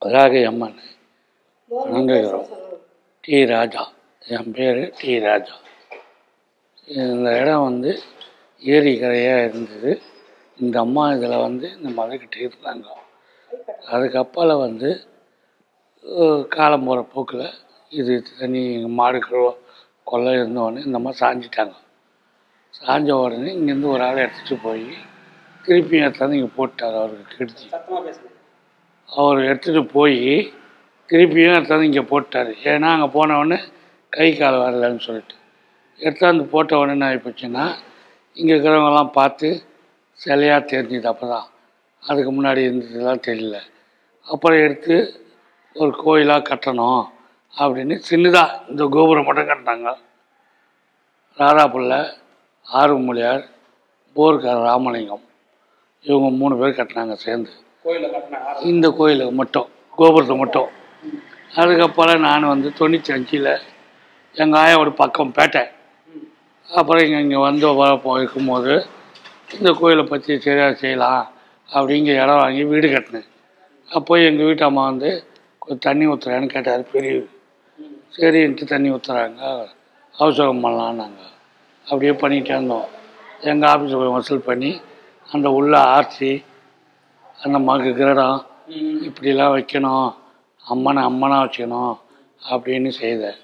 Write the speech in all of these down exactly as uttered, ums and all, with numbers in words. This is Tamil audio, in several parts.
வராகி அம்மன் வணங்குகிறோம். டி ராஜா, என் பேர் டி ராஜா. இந்த இடம் வந்து ஏரி கரையாக இருந்தது. இந்த அம்மா இதில் வந்து இந்த மலைக்கிட்ட இருந்தாங்க. அதுக்கப்பால் வந்து காலம் போகிற போக்கில் இது தண்ணி மாடுகள் கொள்ளை இருந்தோடனே இந்த அம்மா சாஞ்சிட்டாங்க. சாஞ்ச உடனே இங்கேருந்து ஒரு ஆளை எடுத்துகிட்டு போய் திருப்பி எடுத்தாந்து இங்கே போட்டார். அவருக்கு கெடுத்து அவர் எடுத்துகிட்டு போய் திருப்பியும் எடுத்தாந்து இங்கே போட்டார். ஏன்னா அங்கே போனவுடனே கை கால் வரலன்னு சொல்லிட்டு எடுத்தாந்து போட்ட உடனே என்ன ஆகிப்போச்சுன்னா, இங்கே இருக்கிறவங்கெல்லாம் பார்த்து சிலையாக தெரிஞ்சுது. அப்போ தான் அதுக்கு முன்னாடி இருந்ததுலாம் தெரியல. அப்புறம் எடுத்து ஒரு கோயிலாக கட்டணும் அப்படின்னு சின்னதாக இந்த கோபுரம் மட்டும் கட்டினாங்க. ராதா பிள்ளை, ஆறுமொழியார், போர்க்கார் ராமலிங்கம் இவங்க மூணு பேர் கட்டினாங்க சேர்ந்து இந்த கோயிலுக்கு மட்டும், கோபுரத்தை மட்டும். அதுக்கப்புறம் நான் வந்து தொண்ணூற்றி அஞ்சில் எங்கள் ஆயாவோட பக்கம் பேட்டை. அப்புறம் இங்கே இங்கே வந்து இருக்கும்போது இந்த கோயிலை பற்றி சரியாக செய்யலாம் அப்படிங்க இடம் வாங்கி வீடு கட்டினேன். அப்போ எங்கள் வீட்டு அம்மா வந்து கொஞ்சம் தண்ணி ஊற்றுறான்னு கேட்டார். பெரிய சரின்ட்டு தண்ணி ஊற்றுறாங்க, அவசரம் பண்ணலான்னாங்க. அப்படியே பண்ணிகிட்டே இருந்தோம். எங்கள் ஆஃபீஸில் போய் வசூல் பண்ணி அந்த உள்ள ஆர்ச்சி, அந்த மகு கிரடம் இப்படிலாம் வைக்கணும், அம்மனை அம்மனாக வச்சுக்கணும் அப்படின்னு செய்தேன்.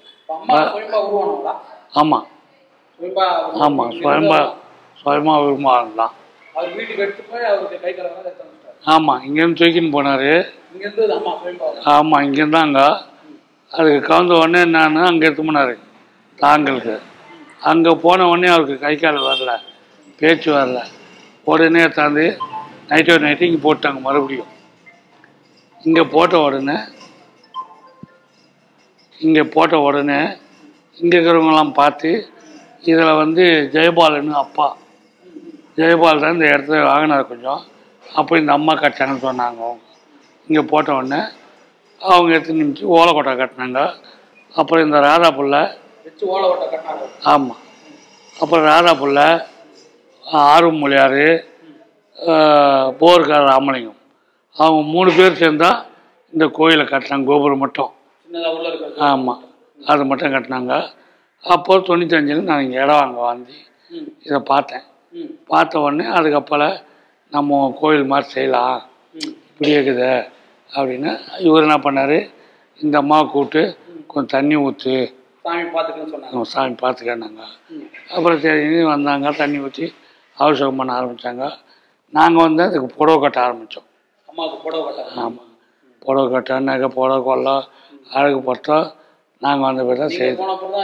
ஆமாம் ஆமாம் சுயம்பா சுயமா விரும்பாங்க தான். ஆமாம், இங்கேருந்து தூக்கின்னு போனார். ஆமாம், இங்கேருந்தாங்க. அதுக்கு கவுந்த உடனே நான் அங்கே எடுத்து போனார் தாங்களுக்கு. அங்கே போன உடனே அவருக்கு கை கால் வரல, பேச்சு வரல. உடனே எடுத்தாந்து நைட்டு ஒரு நைட்டு இங்கே போட்டாங்க. மறுபடியும் இங்கே போட்ட உடனே இங்கே போட்ட உடனே இங்கே இருக்கிறவங்களாம் பார்த்து இதில் வந்து ஜெயபாலன்னு அப்பா ஜெயபால் தான் இந்த இடத்துல வாங்கினார் கொஞ்சம். அப்போ இந்த அம்மா கட்டாங்கன்னு சொன்னாங்க. அவங்க இங்கே போட்ட உடனே அவங்க எடுத்து நிமிச்சு ஓலைக்கோட்டை கட்டினாங்க. அப்புறம் இந்த ராதா பிள்ளை வச்சு ஓலைக்கோட்டை கட்டினாங்க. ஆமாம், அப்புறம் ராதா பிள்ளை, ஆறுமொழியார், போர்க்கார் ராமலிங்கம் அவங்க மூணு பேர் சேர்ந்தால் இந்த கோயிலை கட்டினாங்க. கோபுரம் மட்டும். ஆமாம், அது மட்டும் கட்டினாங்க. அப்போ தொண்ணூத்தஞ்சில் நான் இங்கே இடம் வாங்க வந்து இதை பார்த்தேன். பார்த்த உடனே அதுக்கப்புறம் நம்ம கோயில் மாதிரி செய்யலாம், இப்படி இருக்குது அப்படின்னு இவர் என்ன பண்ணார், இந்த அம்மாவை கூப்பிட்டு கொஞ்சம் தண்ணி ஊற்று, சாமி பார்த்துக்கன்னு சொன்னாங்க. சாமி பார்த்துக்கன்னாங்க. அப்புறம் சரி வந்தாங்க, தண்ணி ஊற்றி அவசரம் பண்ண ஆரம்பித்தாங்க. நாங்கள் வந்து அதுக்கு புடவை கட்ட ஆரம்பித்தோம். அம்மாவுக்கு புடவை கட்ட. ஆமாம், புடவை கட்ட, நகை, புடவை கொள்ளை, அழகு பட்டோம். நாங்கள் வந்த பேர் தான் செய்து.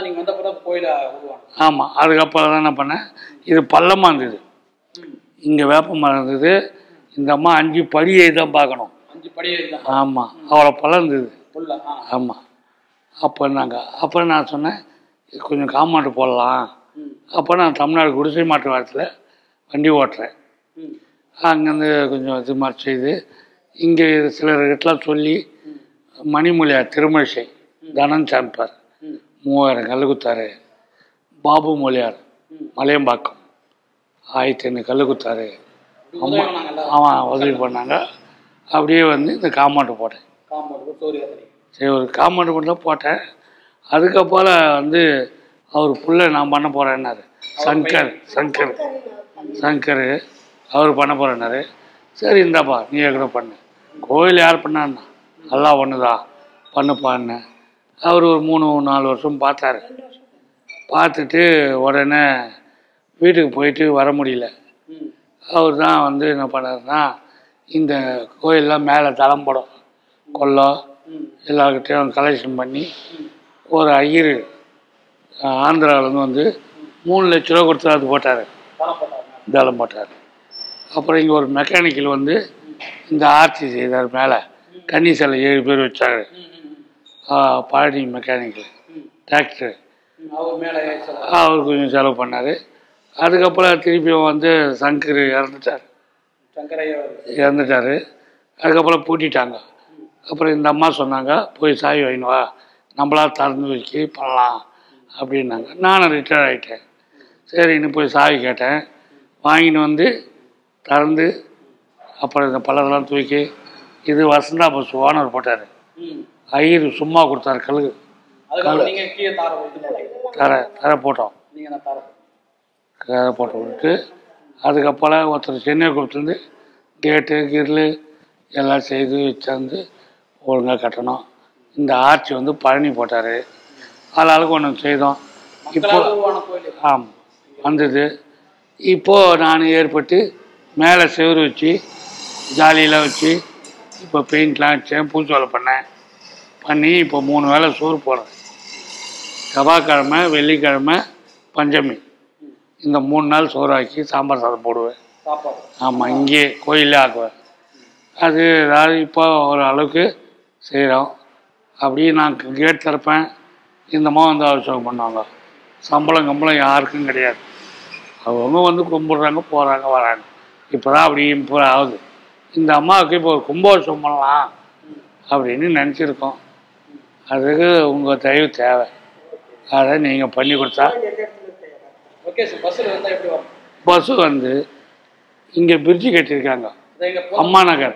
ஆமாம், அதுக்கப்புறம் தான் என்ன பண்ணேன், இது பள்ளமாக இருந்தது. இங்கே வேப்ப மரம் இருந்தது. இந்த அம்மா அஞ்சு படியை தான் பார்க்கணும். ஆமாம், அவ்வளோ பழம் இருந்தது. ஆமாம், அப்போ நாங்கள் அப்புறம் நான் சொன்னேன் கொஞ்சம் காம்பவுண்டு போடலாம். அப்போ நான் தமிழ்நாடு குடிசை மாற்று வாரத்தில் வண்டி ஓட்டுறேன். அங்கேருந்து கொஞ்சம் இது மாதிரி செய்து இங்கே சிலர்கிட்டலாம் சொல்லி மணிமொழியார் திருமழிசை தனன் சாம்பார் மூவாயிரம் கல் குத்தாரு, பாபு மொழியார் மலையம்பாக்கம் ஆயிரத்தி ஐநூறு கல் குத்தாரு. அம்மா ஆமாம் உதவி பண்ணாங்க. அப்படியே வந்து இந்த காம்பவுண்டு போட்டேன். சரி, ஒரு காம்பவுண்டு மட்டும் தான் போட்டேன். அதுக்கப்புறம் வந்து அவர் புள்ள நான் பண்ண போகிறேன்னாரு. சங்கர் சங்கர் சங்கர் அவர் பண்ண போகிறேன்னாரு. சரி இந்தாப்பா நீ கூட பண்ணு, கோயில் யார் பண்ணான்னா எல்லாம் ஒன்று தான் பண்ணுப்பான்னு. அவர் ஒரு மூணு நாலு வருஷம் பார்த்தாரு. பார்த்துட்டு உடனே வீட்டுக்கு போயிட்டு வர முடியல. அவர் தான் வந்து என்ன பண்ணாருன்னா, இந்த கோயிலெலாம் மேலே தளம் போடும் கொள்ளை எல்லாருக்கிட்டையும் கலெக்ஷன் பண்ணி ஒரு ஐயர் ஆந்திராவிலேருந்து வந்து மூணு லட்ச ரூபா கொடுத்து அது போட்டார், தளம் போட்டார். அப்புறம் இங்கே ஒரு மெக்கானிக்கல் வந்து இந்த ஆர்ச்சி செய்தார். மேலே கன்னி சிலை ஏழு பேர் வச்சார். பழனி மெக்கானிக்கல் டிராக்டர் அவர் கொஞ்சம் செலவு பண்ணார். அதுக்கப்புறம் திருப்பியும் வந்து சங்கர் இறந்துட்டார் இறந்துட்டார் அதுக்கப்புறம் பூட்டிட்டாங்க. அப்புறம் இந்த அம்மா சொன்னாங்க போய் சாவி வாங்கினுவா, நம்மளா திறந்து வச்சு பண்ணலாம் அப்படின்னாங்க. நானும் ரிட்டையர் ஆகிட்டேன். சரி இன்னும் போய் சாவி கேட்டேன், வாங்கின்னு வந்து திறந்து அப்புறம் இந்த பழத்தெல்லாம் தூக்கி இது வசந்தா பஸ் ஓனர் போட்டார். ஐயர் சும்மா கொடுத்தாரு கழுகு தர தர போட்டோம் தர போட்டு விட்டு அதுக்கப்புறம் ஒருத்தர் சென்னை கொடுத்துருந்து கேட்டு கிரில் எல்லாம் செய்து வச்சிருந்து ஒழுங்காக கட்டணும். இந்த ஆர்ச்சி வந்து பழனி போட்டார், ஆளாளுக்கு ஒன்று செய்தோம். இப்போ ஆமாம் வந்தது. இப்போது நான் ஏற்பட்டு மேலே செவரு வச்சு ஜாலியெலாம் வச்சு இப்போ பெயிண்ட்லாம் வச்சேன், பூச்சி வேலை பண்ணேன். பண்ணி இப்போ மூணு வேளை சோறு போடுறேன். செவ்வாய்க்கிழமை வெள்ளிக்கிழமை பஞ்சமி இந்த மூணு நாள் சோறு ஆக்கி சாம்பார் சாதம் போடுவேன். ஆமாம் இங்கே கோயிலே ஆக்குவேன். அது ஏதாவது இப்போ ஒரு அளவுக்கு செய்கிறோம். அப்படியே நான் கேட் திறப்பேன், இந்தம்மா வந்து அவசியம் பண்ணுவாங்க. சம்பளம் கம்பளம் யாருக்கும் கிடையாது. அவங்க வந்து கும்பிட்றாங்க போகிறாங்க வராங்க. இப்போ தான் அப்படி இம்ப்ரூவ் ஆகுது. இந்த அம்மாவுக்கு இப்போ ஒரு கும்பாபிஷேகம் பண்ணலாம் அப்படின்னு நினச்சிருக்கோம். அதுக்கு உங்கள் தயவு தேவை. அதை நீங்கள் பண்ணி கொடுத்தா. பஸ்ஸு வந்து இங்கே பிரிட்ஜு கட்டியிருக்காங்க, அம்மா நகர்.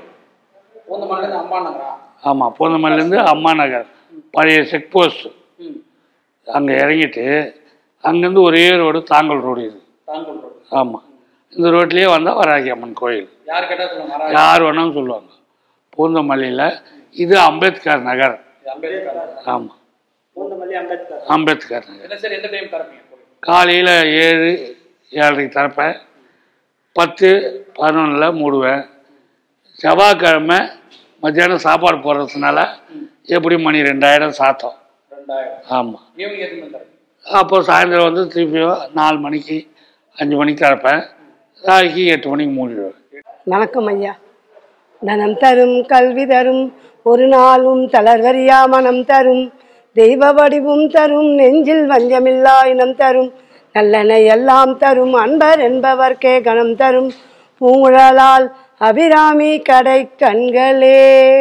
ஆமாம் பூந்தமல்லிலேருந்து அம்மா நகர் பழைய செக் போஸ்ட்டு அங்கே இறங்கிட்டு அங்கேருந்து ஒரே ரோடு தாங்கல் ரோடு இது. ஆமாம் இந்த ரோட்லேயே வந்தால் வராகி அம்மன் கோயில். யார் வேணாலும் சொல்லுவாங்க. பூந்தமல்லியில் இது அம்பேத்கர் நகர். ஆமாம் அம்பேத்கர் நகர். காலையில் ஏழு ஏழரைக்கு திறப்பேன், பத்து பதினொன்றில் மூடுவேன். செவ்வாய்க்கிழமை மத்தியானம் சாப்பாடு போடுறதுனால எப்படி மணி ரெண்டாயிரம் சாத்தம். ஆமாம் அப்போ சாயந்தரம் வந்து திருப்பியும் நாலு மணிக்கு அஞ்சு மணிக்கு திறப்பேன். நாளைக்கு எட்டு மணிக்கு மூடிடுவேன். வணக்கம் ஐயா. தனம் தரும் கல்வி தரும் ஒரு நாளும் தளர்வரியா மனம் தரும் தெய்வ வடிவும் தரும் நெஞ்சில் வஞ்சமில்லா இனம் தரும் நல்லென எல்லாம் தரும் அன்பர் என்பவர்க்கே கணம் தரும் பூங்குழலால் அபிராமி கடை கண்களே.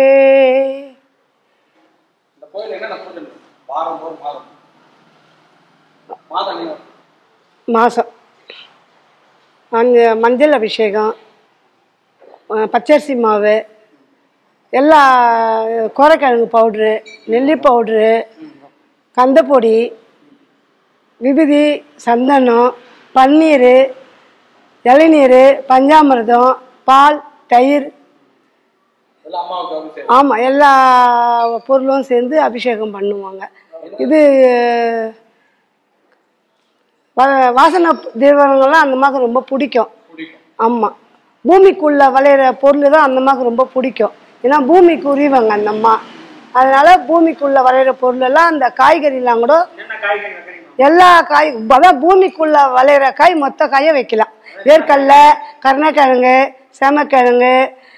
மாதம் அங்கே மஞ்சள் அபிஷேகம், பச்சரிசி மாவு, எல்லா கோரைக்கிழங்கு பவுட்ரு, நெல்லி பவுட்ரு, கந்தப்பொடி, விபூதி, சந்தனம், பன்னீர், இளநீர், பஞ்சாமிர்தம், பால், தயிர், ஆமாம் எல்லா பொருளும் சேர்ந்து அபிஷேகம் பண்ணுவாங்க. இது வாசனை தீபங்கள்லாம் அந்த மாதிரி ரொம்ப பிடிக்கும். ஆமாம் பூமிக்குள்ளே விளையிற பொருள் தான் அந்த மாதிரி ரொம்ப பிடிக்கும். ஏன்னா பூமிக்கு உரிவாங்க அந்த அம்மா. அதனால் பூமிக்குள்ளே விளையிற பொருளெல்லாம் அந்த காய்கறிலாம் கூட எல்லா காய் அதான் பூமிக்குள்ளே விளையிற காய் மொத்த காயை வைக்கலாம். வேர்க்கடலை, கருணக்கிழங்கு, சேமக்கிழங்கு,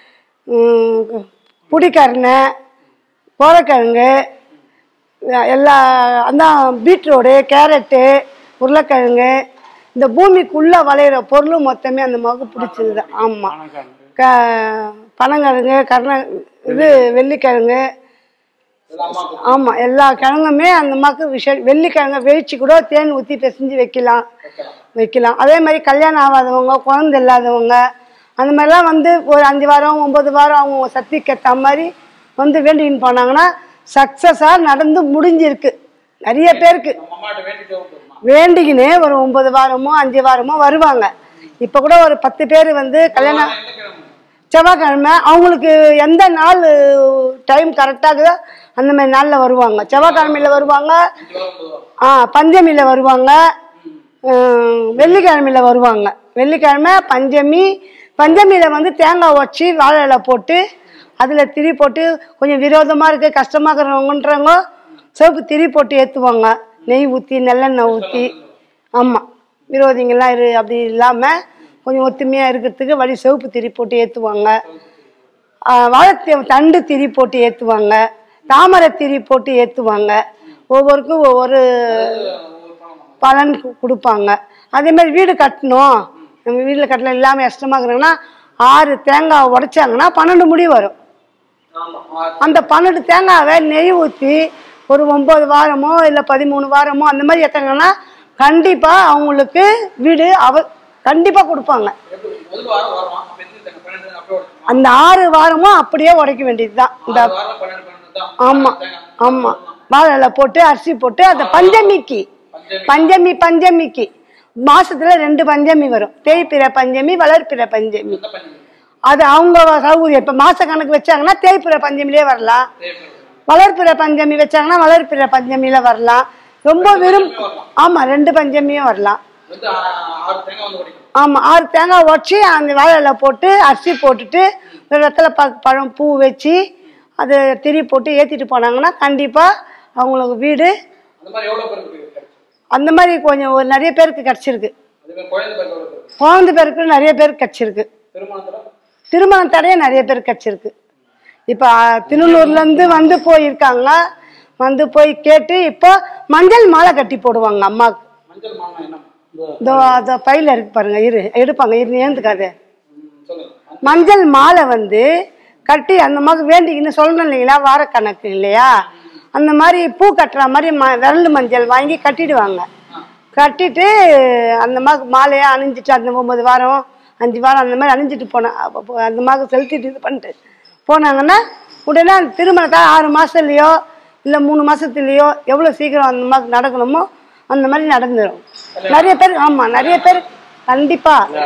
புடிக்கரணை, கோரைக்கிழங்கு, எல்லா அந்த பீட்ரூட்டு, கேரட்டு, உருளைக்கிழங்கு, இந்த பூமிக்குள்ளே விளையிற பொருளும் மொத்தமே அந்த மாதிரி பிடிச்சது தான். ஆமாம் க பனங்கிழங்கு, கருணை இது வெள்ளிக்கிழங்கு, ஆமாம் எல்லா கிழங்குமே அந்த மாதிரி விஷ வெள்ளிக்கிழங்கை வேவிச்சு கூட தேன் ஊற்றி பிசைஞ்சு வைக்கலாம் வைக்கலாம் அதே மாதிரி கல்யாணம் ஆகாதவங்க, குழந்தை இல்லாதவங்க, அந்த மாதிரிலாம் வந்து ஒரு அஞ்சு வாரம் ஒம்பது வாரம் அவங்க சக்திக்கு ஏற்ற மாதிரி வந்து வேண்டின்னு போனாங்கன்னா சக்ஸஸாக நடந்து முடிஞ்சிருக்கு. நிறைய பேருக்கு வேண்டிக்கின்னு ஒரு ஒம்பது வாரமோ அஞ்சு வாரமோ வருவாங்க. இப்போ கூட ஒரு பத்து பேர் வந்து கல்யாணம் செவ்வாய்க்கிழமை அவங்களுக்கு எந்த நாள் டைம் கரெக்டாகுதோ அந்த மாதிரி நாளில் வருவாங்க. செவ்வாய்க்கிழமையில் வருவாங்க, ஆ பஞ்சமியில் வருவாங்க, வெள்ளிக்கிழமையில் வருவாங்க. வெள்ளிக்கிழமை பஞ்சமி, பஞ்சமியில் வந்து தேங்காய் உடச்சி வாழை இலை போட்டு அதில் திரி போட்டு கொஞ்சம் விரோதமாக இருக்குது கஷ்டமாக இருக்கிறவங்கன்றவங்க சிவப்பு திரி போட்டு ஏற்றுவாங்க. நெய் ஊற்றி நல்லெண்ணெய் ஊற்றி. ஆமாம் விரோதிங்கெல்லாம் இரு அப்படி இல்லாமல் கொஞ்சம் ஒத்துமையாக இருக்கிறதுக்கு வழி சிவப்பு திரி போட்டு ஏற்றுவாங்க. வாழை தண்டு திரி போட்டு ஏற்றுவாங்க, தாமரை திரி போட்டு ஏற்றுவாங்க. ஒவ்வொருக்கும் ஒவ்வொரு பலன் கொடுப்பாங்க. அதே மாதிரி வீடு கட்டணும், நம்ம வீட்டில் கட்டலாம் இல்லாமல் கஷ்டமாக்குறாங்கன்னா ஆறு தேங்காய் உடைச்சாங்கன்னா பன்னெண்டு முடி வரும். அந்த பன்னெண்டு தேங்காவை நெய் ஊற்றி ஒரு ஒம்பது வாரமோ இல்லை பதிமூணு வாரமோ அந்த மாதிரி ஏற்றாங்கன்னா கண்டிப்பாக அவங்களுக்கு வீடு அவ கண்டிப்பாக கொடுப்பாங்க. அந்த ஆறு வாரமும் அப்படியே உடைக்க வேண்டியது தான். இந்த ஆமா ஆமா வாழை இலை போட்டு அரிசி போட்டு அந்த பஞ்சமிக்கு பஞ்சமி பஞ்சமிக்கு மாசத்துல ரெண்டு பஞ்சமி வரும். தேய்பிறை பஞ்சமி, வளர்ப்பிறை பஞ்சமி. அது அவங்க சௌகரியம். இப்ப மாச கணக்கு வச்சாங்கன்னா தேய்பிறை பஞ்சமிலே வரலாம், வளர்ப்பிறை பஞ்சமி வச்சாங்கன்னா வளர்ப்பிறை பஞ்சமியில வரலாம். ரொம்ப விரும் ஆமா ரெண்டு பஞ்சமியும் வரலாம். ஆமா ஆறு தேங்காய் உடச்சி அந்த வாழையில போட்டு அரிசி போட்டுட்டு வெத்தலை பாக்கு பழம் பூ வச்சு அதை திரி போட்டு ஏற்றிட்டு போனாங்கன்னா கண்டிப்பாக அவங்களுக்கு வீடு அந்த மாதிரி கொஞ்சம் ஒரு நிறைய பேருக்கு கிடச்சிருக்கு. குழந்தை பேருக்கு நிறைய பேருக்கு கிடச்சிருக்கு. திருமண தடையே நிறைய பேருக்கு கிடச்சிருக்கு. இப்போ திருநூர்லேருந்து வந்து போயிருக்காங்க, வந்து போய் கேட்டு இப்போ மஞ்சள் மாலை கட்டி போடுவாங்க அம்மாவுக்கு. இதோ அதை பையில இருக்கு பாருங்க, இரு எடுப்பாங்க, இரு ஏந்துக்காது. மஞ்சள் மாலை வந்து கட்டி அந்த மாதிரி வேண்டிக்கின்னு சொல்லணும் இல்லைங்களா, வார கணக்கு இல்லையா, அந்த மாதிரி பூ கட்டுற மாதிரி ம விரல் மஞ்சள் வாங்கி கட்டிடுவாங்க. கட்டிட்டு அந்த மாதிரி மாலையாக அணிஞ்சிட்டு அந்த ஒம்பது வாரம் அஞ்சு வாரம் அந்த மாதிரி அணிஞ்சிட்டு போனேன். அந்த மாதிரி செலுத்திட்டு இது பண்ணிட்டு போனாங்கன்னா உடனே அந்த திருமணத்தை ஆறு மாதத்துலேயோ இல்லை மூணு மாதத்துலேயோ எவ்வளோ சீக்கிரம் அந்த மாதிரி நடக்கணுமோ அந்த மாதிரி நடந்துடும். நிறைய பேர் ஆமாம் நிறைய பேர் கண்டிப்பாக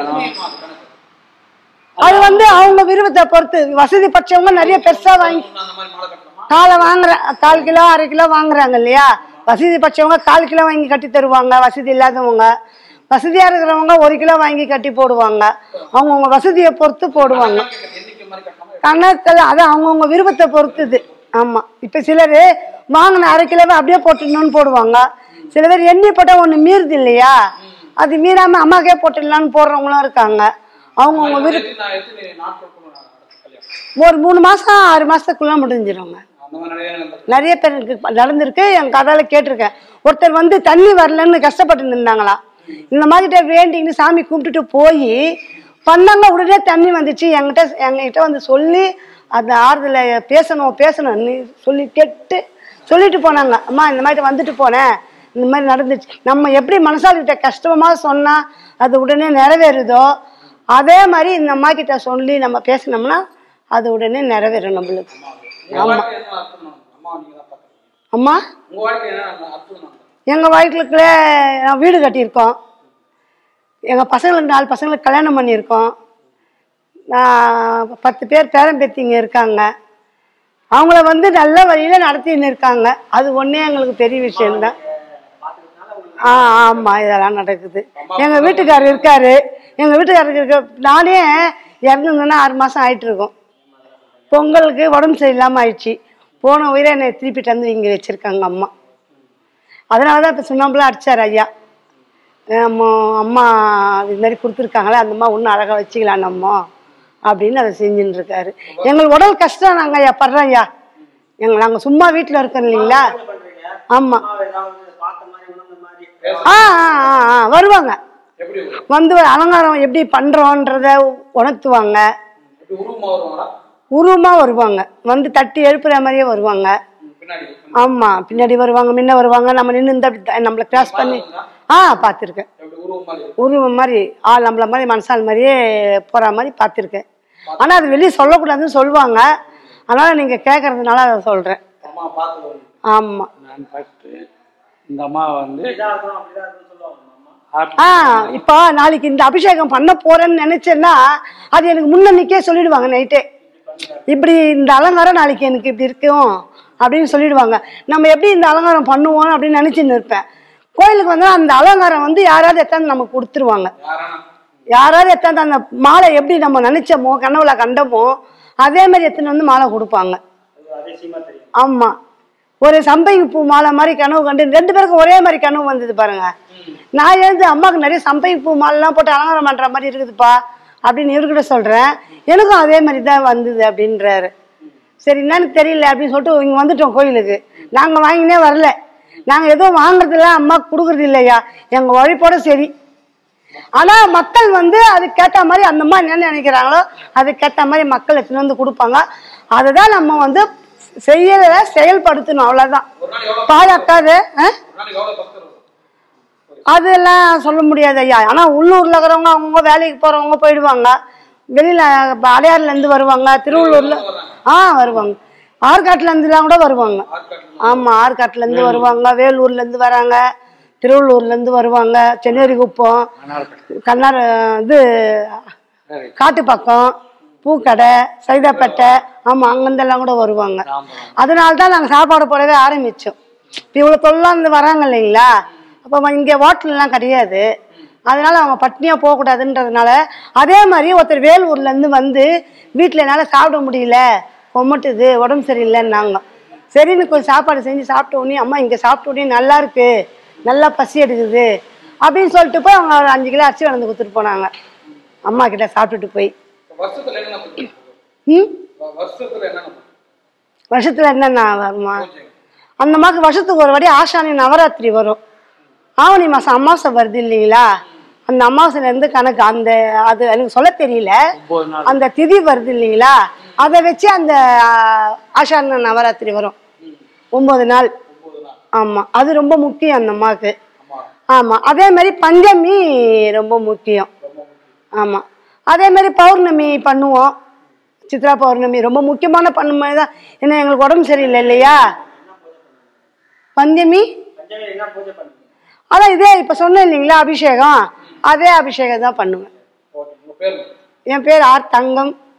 அது வந்து அவங்க விருப்பத்தை பொறுத்து. வசதி பட்சவங்க நிறைய பெருசா வாங்கி காலை வாங்குற கால் கிலோ அரை கிலோ வாங்குறாங்க இல்லையா, வசதி பட்சவங்க கால் கிலோ வாங்கி கட்டி தருவாங்க. வசதி இல்லாதவங்க, வசதியா இருக்கிறவங்க ஒரு கிலோ வாங்கி கட்டி போடுவாங்க. அவங்கவுங்க வசதியை பொறுத்து போடுவாங்க. கணக்கில் அது அவங்கவுங்க விருப்பத்தை பொறுத்துது. ஆமா இப்ப சிலர் வாங்கின அரை கிலோவை அப்படியே போட்டுடணும்னு போடுவாங்க. சில பேர் எண்ணி போட்டால் ஒன்று மீறுது இல்லையா, அது மீறாம அம்மாக்கே போட்டுடலான்னு போடுறவங்களும் இருக்காங்க. அவங்கவுங்க விருப்பம் ஒரு மூணு மாசம் ஆறு மாசத்துக்குள்ள முடிஞ்சிருவாங்க. நிறைய பேருக்கு நடந்திருக்கு. என் கதையில கேட்டிருக்கேன். ஒருத்தர் வந்து தண்ணி வரலன்னு கஷ்டப்பட்டு இருந்தாங்களா, இந்த மாதிரி வேண்டின்னு சாமி கும்பிட்டுட்டு போய் பண்ணாங்க, உடனே தண்ணி வந்துச்சு. என்கிட்ட எங்ககிட்ட வந்து சொல்லி அந்த ஆறுதல பேசணும் பேசணும் சொல்லி கேட்டு சொல்லிட்டு போனாங்க. அம்மா இந்த மாதிரி வந்துட்டு போனேன், இந்த மாதிரி நடந்துச்சு. நம்ம எப்படி மனசாலிகிட்ட கஷ்டமா சொன்னா அது உடனே நிறைவேறுதோ அதே மாதிரி இந்த அம்மா கிட்ட சொல்லி நம்ம பேசினோம்னா அது உடனே நிறைவேறும் நம்மளுக்கு. ஆமா அம்மா எங்க வாழ்க்கைக்குள்ள வீடு கட்டியிருக்கோம், எங்க பசங்களுக்கு நாலு பசங்களுக்கு கல்யாணம் பண்ணியிருக்கோம். பத்து பேர் பேரம்பேத்திங்க இருக்காங்க. அவங்கள வந்து நல்ல வழியில நடத்தின்னு இருக்காங்க. அது ஒன்னே எங்களுக்கு பெரிய விஷயம்தான். ஆ ஆமா இதெல்லாம் நடக்குது. எங்க வீட்டுக்காரர் இருக்காரு. எங்க வீட்டுக்காரருக்கு இருக்க நானே இறந்துருந்தேன்னா ஆறு மாசம் ஆயிட்டு இருக்கோம். பொங்கலுக்கு உடம்பு சரியில்லாம ஆயிடுச்சு. போன உயிரை என்னை திருப்பிட்டு வந்து இங்க வச்சிருக்காங்க அம்மா. அதனாலதான் இப்ப சுண்ணாம்புலாம் அடிச்சார் ஐயா. அம்மா இது மாதிரி கொடுத்துருக்காங்களே அந்த அம்மா ஒன்றும் அழகா வச்சுக்கலாம் நம்ம அப்படின்னு அதை செஞ்சுட்டு இருக்காரு. எங்களுக்கு உடல் கஷ்டம் நாங்க ஐயா படுறோம் ஐயா. எங்க நாங்க சும்மா வீட்டுல இருக்கோம் இல்லைங்களா. ஆமா ஆ ஆ ஆ வருவாங்க, வந்து அலங்காரம் எப்படி பண்றோன்றத உணர்த்துவாங்க. உருவமா வருவாங்க, வந்து தட்டி எழுப்புற மாதிரியே வருவாங்க. ஆமா பின்னாடி வருவாங்க, முன்ன வருவாங்க. நம்ம நின்று இந்த நம்மள கிராஸ் பண்ணி ஆ பார்த்துருக்கேன். உருவம் மாதிரி ஆள் நம்மள மாதிரி மனசால் மாதிரியே போற மாதிரி பார்த்துருக்கேன். ஆனா அது வெளியே சொல்லக்கூடாதுன்னு சொல்லுவாங்க. அதனால நீங்க கேட்கறதுனால அதை சொல்றேன். ஆமா இந்த அம்மா வந்து ஆ இப்போ நாளைக்கு இந்த அபிஷேகம் பண்ண போறேன்னு நினைச்சேன்னா அது எனக்கு முன்னன்னைக்கே சொல்லிடுவாங்க. நைட்டே இப்படி இந்த அலங்காரம் நாளைக்கு எனக்கு இப்படி இருக்கும் அப்படின்னு சொல்லிடுவாங்க. நம்ம எப்படி இந்த அலங்காரம் பண்ணுவோம் அப்படின்னு நினைச்சுன்னு இருப்பேன். கோயிலுக்கு வந்தா அந்த அலங்காரம் வந்து யாராவது எத்தாந்து நமக்கு கொடுத்துருவாங்க. யாராவது எத்தாந்து அந்த மாலை எப்படி நம்ம நினைச்சோமோ கனவுல கண்டமோ அதே மாதிரி எத்தனை வந்து மாலை கொடுப்பாங்க. ஆமா ஒரு சம்பங்கி பூ மாலை மாதிரி கனவு கண்டு ரெண்டு பேருக்கும் ஒரே மாதிரி கனவு வந்தது பாருங்க. நான் எழுந்து அம்மாவுக்கு நிறைய சம்பங்கி பூ மாலைலாம் போட்டு அலங்காரம் பண்ற மாதிரி இருக்குதுப்பா அப்படின்னு இவர்கிட்ட சொல்றேன். எனக்கும் அதே மாதிரி தான் வந்தது அப்படின்றாரு. சரி என்னன்னு தெரியல அப்படின்னு சொல்லிட்டு இங்க வந்துட்டோம் கோயிலுக்கு. நாங்க வாங்கினே வரல, நாங்க எதுவும் வாங்குறதில்ல, அம்மாவுக்கு கொடுக்கறது இல்லையா, எங்க உழைப்போட சரி. ஆனா மக்கள் வந்து அதுக்கேற்ற மாதிரி அந்த மாதிரி என்ன நினைக்கிறாங்களோ அதுக்கேற்ற மாதிரி மக்கள் எடுத்துன்னு வந்து கொடுப்பாங்க. அதுதான் நம்ம வந்து செய்யல செயல்படுத்தணும், அவ்வளவுதான். பாழாக்காது அதெல்லாம் சொல்ல முடியாது ஐயா. ஆனா உள்ளூர்ல இருக்கிறவங்க அவங்க வேலைக்கு போறவங்க போயிடுவாங்க. வெளியில அடையாறுல இருந்து வருவாங்க, திருவள்ளூர்ல ஆ வருவாங்க. ஆற்காட்டுலேருந்துலாம் கூட வருவாங்க. ஆமாம், ஆற்காட்டுலேருந்து வருவாங்க, வேலூர்லேருந்து வராங்க, திருவள்ளூர்லேருந்து வருவாங்க, சென்னேரி குப்பம், கண்ணார இது காட்டுப்பக்கம், பூக்கடை, சைதாப்பேட்டை, ஆமாம் அங்கேருந்தெல்லாம் கூட வருவாங்க. அதனால தான் நாங்கள் சாப்பாடு போடவே ஆரம்பித்தோம். இப்போ இவ்வளோ தொழிலாந்து வராங்க இல்லைங்களா, அப்போ இங்கே ஹோட்டல்லாம் கிடையாது, அதனால அவங்க பட்னியாக போகக்கூடாதுன்றதுனால. அதே மாதிரி ஒருத்தர் வேலூர்லேருந்து வந்து வீட்டில் என்னால் சாப்பிட முடியல, கொமட்டுது, உடம்பு சரியில்லைன்னாங்க. சரின்னு கொஞ்சம் சாப்பாடு செஞ்சு சாப்பிட்ட உடனே அம்மா இங்கே சாப்பிட்ட உடனே நல்லா இருக்கு, நல்லா பசி எடுக்குது அப்படின்னு சொல்லிட்டு போய் அவங்க ஒரு அஞ்சு கிலோ அரிசி வளர்ந்து கொடுத்துட்டு போனாங்க அம்மா கிட்ட சாப்பிட்டுட்டு போய். ம் வருஷத்தில் என்னென்ன வருமா அந்த அம்மாவுக்கு? வருஷத்துக்கு ஒரு வாட்டி ஆஷானி நவராத்திரி வரும். ஆவணி மாதம் அமாவாசை வருது இல்லைங்களா, அந்த அமாவாசையிலேருந்து கணக்கு அந்த அது எனக்கு சொல்ல தெரியல, அந்த திதி வருது இல்லைங்களா, அதை வச்சு அந்த ஆஷான நவராத்திரி வரும் ஒம்பது நாள். ஆமாம், அது ரொம்ப முக்கியம் அந்த அம்மாவுக்கு. ஆமாம், அதே மாதிரி பஞ்சமி ரொம்ப முக்கியம். ஆமாம், அதே மாதிரி பௌர்ணமி பண்ணுவோம், சித்ரா பௌர்ணமி ரொம்ப முக்கியமான பண்ணும்போது தான். ஏன்னா எங்களுக்கு உடம்பு சரியில்லை இல்லையா, பஞ்சமி அதான் இதே இப்போ சொன்னேன் இல்லைங்களா அபிஷேகம், அதே அபிஷேகம் தான் பண்ணுவேன். என் பேர் ஆர் தங்கம்.